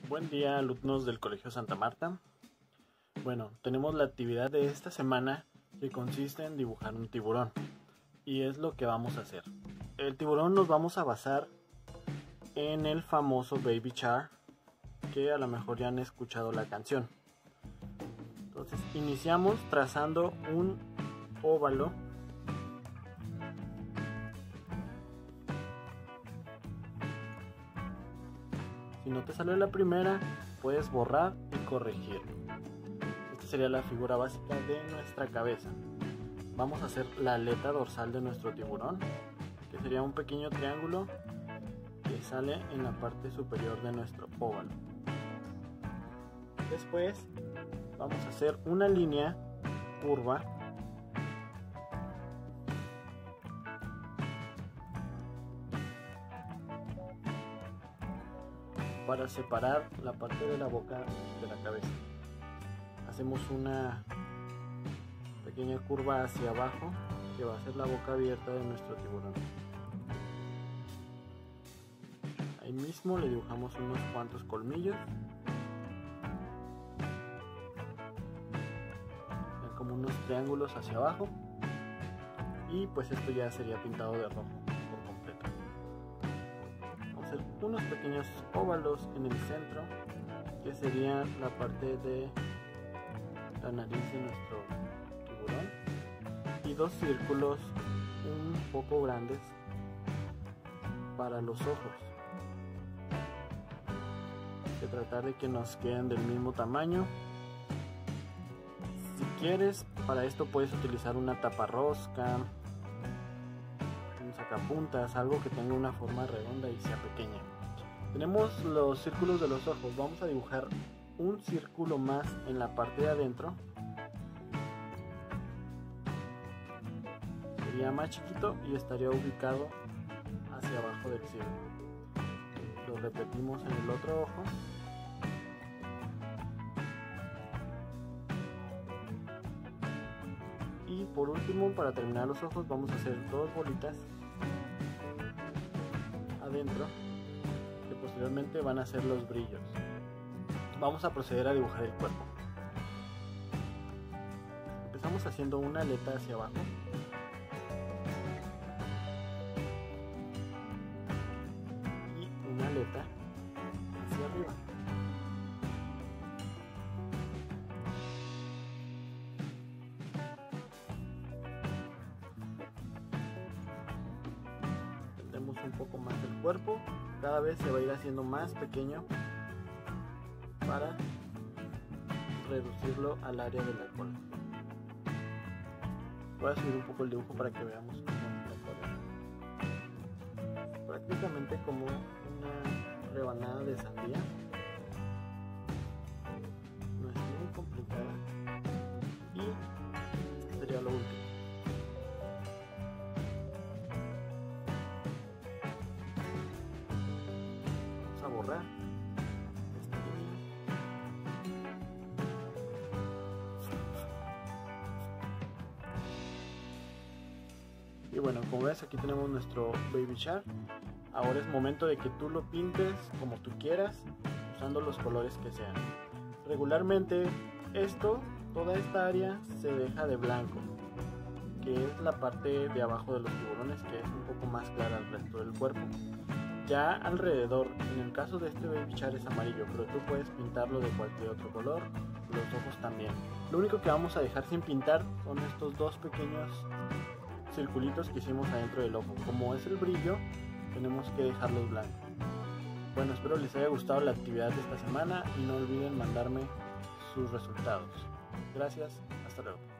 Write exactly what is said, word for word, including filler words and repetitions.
Buen día, alumnos del Colegio Santa Marta. Bueno, tenemos la actividad de esta semana que consiste en dibujar un tiburón y es lo que vamos a hacer. El tiburón nos vamos a basar en el famoso Baby Shark, que a lo mejor ya han escuchado la canción. Entonces iniciamos trazando un óvalo . Si no te salió la primera, puedes borrar y corregir. Esta sería la figura básica de nuestra cabeza. Vamos a hacer la aleta dorsal de nuestro tiburón, que sería un pequeño triángulo que sale en la parte superior de nuestro óvalo. Después vamos a hacer una línea curva para separar la parte de la boca de la cabeza. Hacemos una pequeña curva hacia abajo que va a ser la boca abierta de nuestro tiburón. Ahí mismo le dibujamos unos cuantos colmillos, como unos triángulos hacia abajo, y pues esto ya sería pintado de rojo por completo. Vamos a hacer unos pequeños óvalos en el centro, que sería la parte de la nariz de nuestro tiburón, y dos círculos un poco grandes para los ojos. Hay que tratar de que nos queden del mismo tamaño. Si quieres, para esto puedes utilizar una taparrosca, un sacapuntas, algo que tenga una forma redonda y sea pequeña. Tenemos los círculos de los ojos. Vamos a dibujar un círculo más en la parte de adentro. Sería más chiquito y estaría ubicado hacia abajo del círculo. Lo repetimos en el otro ojo. Y por último, para terminar los ojos, vamos a hacer dos bolitas adentro, que posteriormente van a ser los brillos. Vamos a proceder a dibujar el cuerpo. Empezamos haciendo una aleta hacia abajo, y una aleta hacia arriba. Un poco más el cuerpo, cada vez se va a ir haciendo más pequeño para reducirlo al área de la cola. Voy a subir un poco el dibujo para que veamos cómo es la cola. Prácticamente como una rebanada de sandía. No es muy complicada y esto sería lo último. Borrar esta línea. Y bueno, como ves, aquí tenemos nuestro Baby Shark. Ahora es momento de que tú lo pintes como tú quieras, usando los colores que sean. Regularmente esto, toda esta área se deja de blanco, que es la parte de abajo de los tiburones, que es un poco más clara al resto del cuerpo. Ya alrededor, en el caso de este Baby Shark es amarillo, pero tú puedes pintarlo de cualquier otro color, los ojos también. Lo único que vamos a dejar sin pintar son estos dos pequeños circulitos que hicimos adentro del ojo. Como es el brillo, tenemos que dejarlos blancos. Bueno, espero les haya gustado la actividad de esta semana y no olviden mandarme sus resultados. Gracias, hasta luego.